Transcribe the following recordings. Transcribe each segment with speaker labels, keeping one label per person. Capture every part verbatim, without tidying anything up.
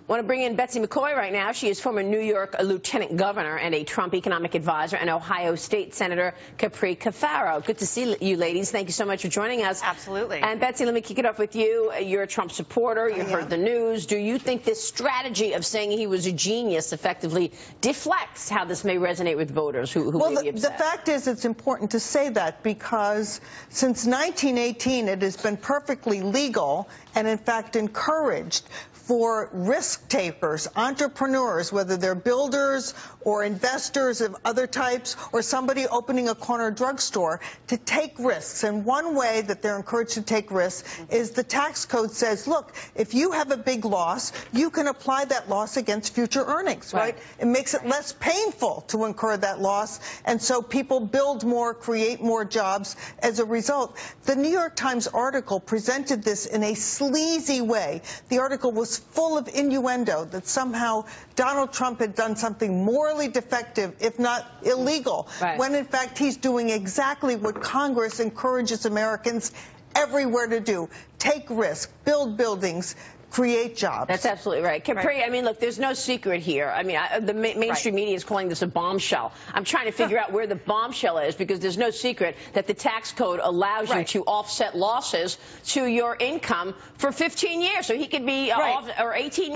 Speaker 1: I want to bring in Betsy McCaughey right now. She is former New York lieutenant governor and a Trump economic advisor, and Ohio State Senator Capri Cafaro. Good to see you, ladies. Thank you so much for joining us.
Speaker 2: Absolutely.
Speaker 1: And Betsy, let me kick it off with you. You're a Trump supporter. You heard the news. Do you think this strategy of saying he was a genius effectively deflects how this may resonate with voters who, who
Speaker 3: well,
Speaker 1: may be
Speaker 3: the,
Speaker 1: upset?
Speaker 3: the fact is, it's important to say that because since nineteen eighteen, it has been perfectly legal and, in fact, encouraged for risk takers, entrepreneurs, whether they're builders or investors of other types or somebody opening a corner drugstore, to take risks. And one way that they're encouraged to take risks is the tax code says, look, if you have a big loss, you can apply that loss against future earnings, right? right? It makes it less painful to incur that loss. And so people build more, create more jobs as a result. The New York Times article presented this in a sleazy way. The article was full of innuendo that somehow Donald Trump had done something morally defective, if not illegal,
Speaker 1: right.
Speaker 3: when in fact he's doing exactly what Congress encourages Americans everywhere to do: take risks, build buildings, create jobs.
Speaker 1: That's absolutely right. Capri, right. I mean, look, there's no secret here. I mean, I, the ma mainstream right. media is calling this a bombshell. I'm trying to figure out where the bombshell is, because there's no secret that the tax code allows right. you to offset losses to your income for fifteen years. So he could be uh,
Speaker 2: right.
Speaker 1: off, or eighteen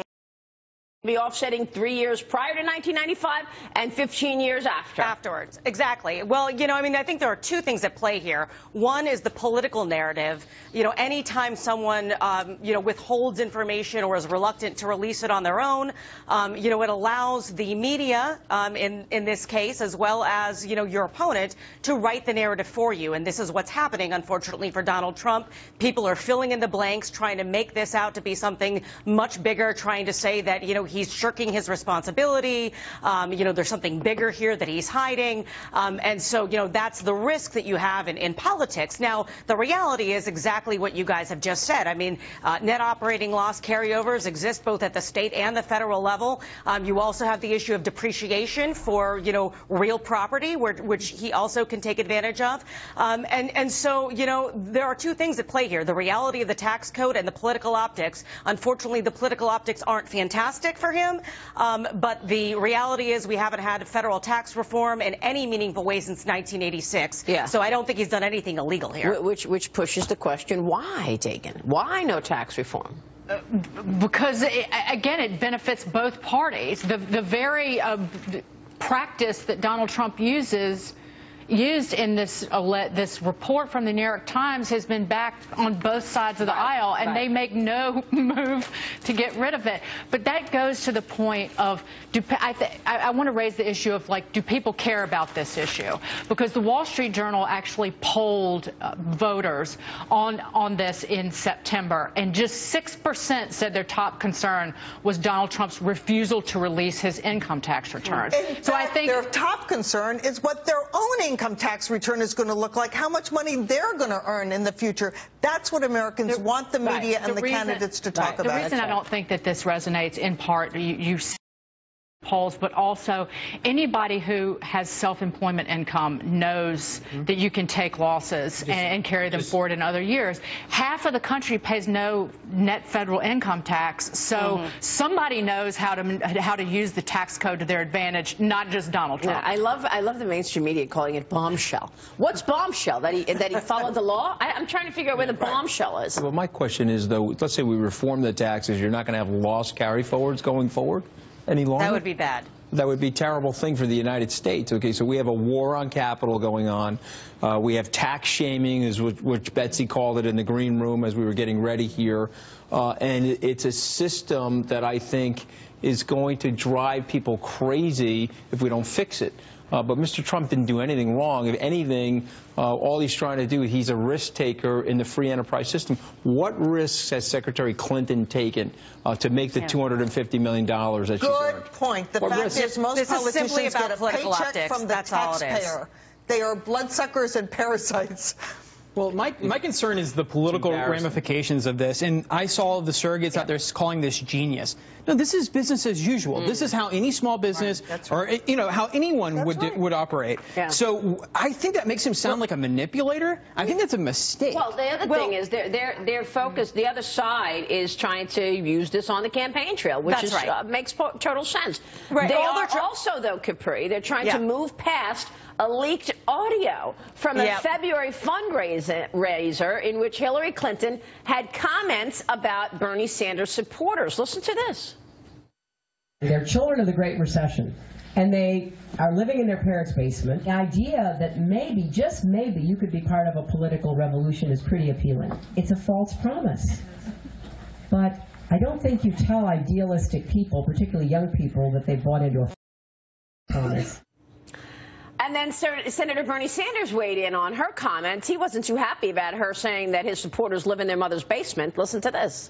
Speaker 1: be offsetting three years prior to nineteen ninety-five and fifteen years after.
Speaker 2: Afterwards. Exactly. Well, you know, I mean, I think there are two things at play here. One is the political narrative. You know, anytime someone, um, you know, withholds information or is reluctant to release it on their own, um, you know, it allows the media, um, in, in this case, as well as, you know, your opponent, to write the narrative for you. And this is what's happening, unfortunately, for Donald Trump. People are filling in the blanks, trying to make this out to be something much bigger, trying to say that, you know, he's shirking his responsibility. Um, you know, there's something bigger here that he's hiding. Um, and so, you know, that's the risk that you have in, in politics. Now, the reality is exactly what you guys have just said. I mean, uh, net operating loss carryovers exist both at the state and the federal level. Um, you also have the issue of depreciation for, you know, real property, where, which he also can take advantage of. Um, and, and so, you know, there are two things at play here: the reality of the tax code and the political optics. Unfortunately, the political optics aren't fantastic for him. Um, but the reality is we haven't had federal tax reform in any meaningful way since nineteen eighty-six.
Speaker 1: Yeah.
Speaker 2: So I don't think he's done anything illegal here.
Speaker 1: Which, which pushes the question, why, Dagan? Why no tax reform?
Speaker 4: Uh, because, it, again, it benefits both parties. The, the very uh, practice that Donald Trump uses used in this uh, this report from the New York Times has been backed on both sides of the
Speaker 1: right,
Speaker 4: aisle, and
Speaker 1: right.
Speaker 4: they make no move to get rid of it. But that goes to the point of, do, I, th I, I want to raise the issue of, like, do people care about this issue? Because the Wall Street Journal actually polled uh, voters on, on this in September, and just six percent said their top concern was Donald Trump's refusal to release his income tax returns.
Speaker 3: In
Speaker 4: so
Speaker 3: fact,
Speaker 4: I think
Speaker 3: their top concern is what their own income income tax return is going to look like, how much money they're going to earn in the future. That's what Americans
Speaker 4: the,
Speaker 3: want the media
Speaker 4: right.
Speaker 3: and
Speaker 4: the
Speaker 3: the
Speaker 4: reason,
Speaker 3: candidates to talk
Speaker 4: right.
Speaker 3: about.
Speaker 4: The reason I don't think that this resonates, in part, you, you see polls, but also anybody who has self-employment income knows mm-hmm. that you can take losses just, and, and carry them just, forward in other years. Half of the country pays no net federal income tax, so mm-hmm. somebody knows how to how to use the tax code to their advantage, not just Donald Trump.
Speaker 1: Yeah, I love I love the mainstream media calling it bombshell. What's bombshell? That he that he followed the law? I, I'm trying to figure out where the right. bombshell is.
Speaker 5: Well, my question is, though, let's say we reform the taxes, you're not going to have loss carry forwards going forward any longer?
Speaker 2: That would be bad.
Speaker 5: That would be a terrible thing for the United States. Okay, so we have a war on capital going on. Uh, we have tax shaming, is which, which Betsy called it in the green room as we were getting ready here. Uh, and it's a system that I think is going to drive people crazy if we don't fix it. Uh, but Mister Trump didn't do anything wrong. If anything, uh, all he's trying to do, he's a risk taker in the free enterprise system. What risks has Secretary Clinton taken uh, to make the yeah. two hundred fifty million dollars that she's earned?
Speaker 3: Good point. The
Speaker 5: what
Speaker 3: fact
Speaker 5: risks?
Speaker 3: is most
Speaker 2: this
Speaker 3: politicians
Speaker 2: is
Speaker 3: get a
Speaker 2: political
Speaker 3: paycheck
Speaker 2: optics.
Speaker 3: from the
Speaker 2: That's all it is.
Speaker 3: taxpayer. They are bloodsuckers and parasites.
Speaker 6: Well, my, my concern is the political ramifications of this. And I saw the surrogates yeah. out there calling this genius. No, this is business as usual. Mm. This is how any small business right. or, right. you know, how anyone that's would right. would operate. Yeah. So I think that makes him sound well, like a manipulator. I think that's a mistake.
Speaker 1: Well, the other well, thing is they're, they're, they're focused. The other side is trying to use this on the campaign trail, which is, right. uh, makes total sense. Right. They All are also, though, Capri, they're trying yeah. to move past a leaked audio from a yep. February fundraiser in which Hillary Clinton had comments about Bernie Sanders supporters. Listen to this.
Speaker 7: They're children of the Great Recession, and they are living in their parents' basement. The idea that maybe, just maybe, you could be part of a political revolution is pretty appealing. It's a false promise. But I don't think you tell idealistic people, particularly young people, that they bought into a promise.
Speaker 1: And then Senator Bernie Sanders weighed in on her comments. He wasn't too happy about her saying that his supporters live in their mother's basement. Listen to this.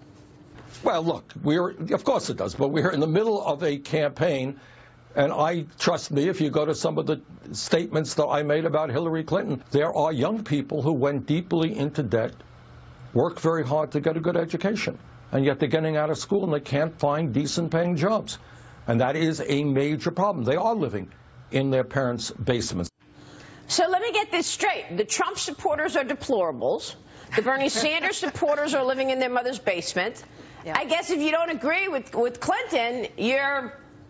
Speaker 8: Well, look, we're of course it does, but we're in the middle of a campaign, and I trust me, if you go to some of the statements that I made about Hillary Clinton, there are young people who went deeply into debt, worked very hard to get a good education, and yet they're getting out of school and they can't find decent paying jobs. And that is a major problem. They are living in their parents' basements.
Speaker 1: So let me get this straight. The Trump supporters are deplorables. The Bernie Sanders supporters are living in their mother's basement. Yeah. I guess if you don't agree with, with Clinton, you're...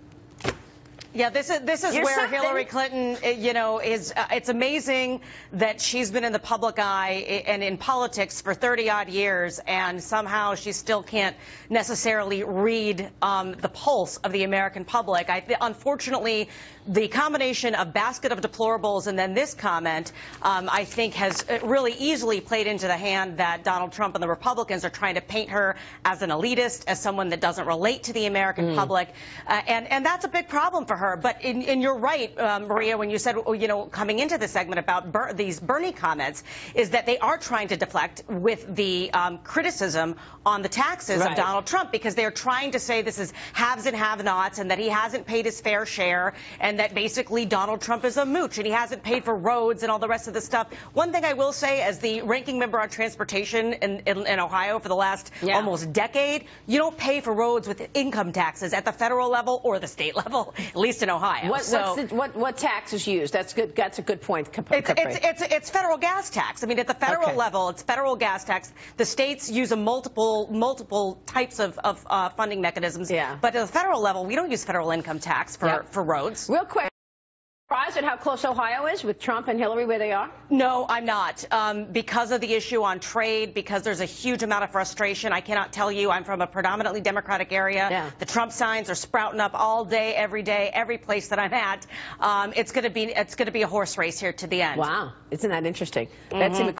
Speaker 2: Yeah, this is this is
Speaker 1: You're
Speaker 2: where
Speaker 1: something.
Speaker 2: Hillary Clinton, you know, is. Uh, it's amazing that she's been in the public eye and in politics for thirty odd years, and somehow she still can't necessarily read um, the pulse of the American public. I th unfortunately, the combination of basket of deplorables and then this comment, um, I think, has really easily played into the hand that Donald Trump and the Republicans are trying to paint her as an elitist, as someone that doesn't relate to the American mm. public, uh, and and that's a big problem for her. But in, in you're right, um, Maria, when you said, you know, coming into the segment about Ber these Bernie comments, is that they are trying to deflect with the um, criticism on the taxes right. of Donald Trump, because they're trying to say this is haves and have-nots, and that he hasn't paid his fair share, and that basically Donald Trump is a mooch, and he hasn't paid for roads and all the rest of the stuff. One thing I will say, as the ranking member on transportation in, in, in Ohio for the last yeah. almost decade, you don't pay for roads with income taxes at the federal level or the state level, at least in Ohio.
Speaker 1: What,
Speaker 2: so,
Speaker 1: what's the, what, what tax is used? That's good. That's a good point.
Speaker 2: It's, it's, it's, it's federal gas tax. I mean, at the federal
Speaker 1: okay.
Speaker 2: level, it's federal gas tax. The states use a multiple multiple types of, of uh, funding mechanisms.
Speaker 1: Yeah.
Speaker 2: But at the federal level, we don't use federal income tax for,
Speaker 1: yep.
Speaker 2: for roads.
Speaker 1: Real quick. Surprised at how close Ohio is with Trump and Hillary where they are?
Speaker 2: No, I'm not. Um, because of the issue on trade, because there's a huge amount of frustration. I cannot tell you. I'm from a predominantly Democratic area. Yeah. The Trump signs are sprouting up all day, every day, every place that I'm at. Um, it's going to be it's going to be a horse race here to the end.
Speaker 1: Wow, isn't that interesting?
Speaker 2: Mm-hmm.
Speaker 1: That's in the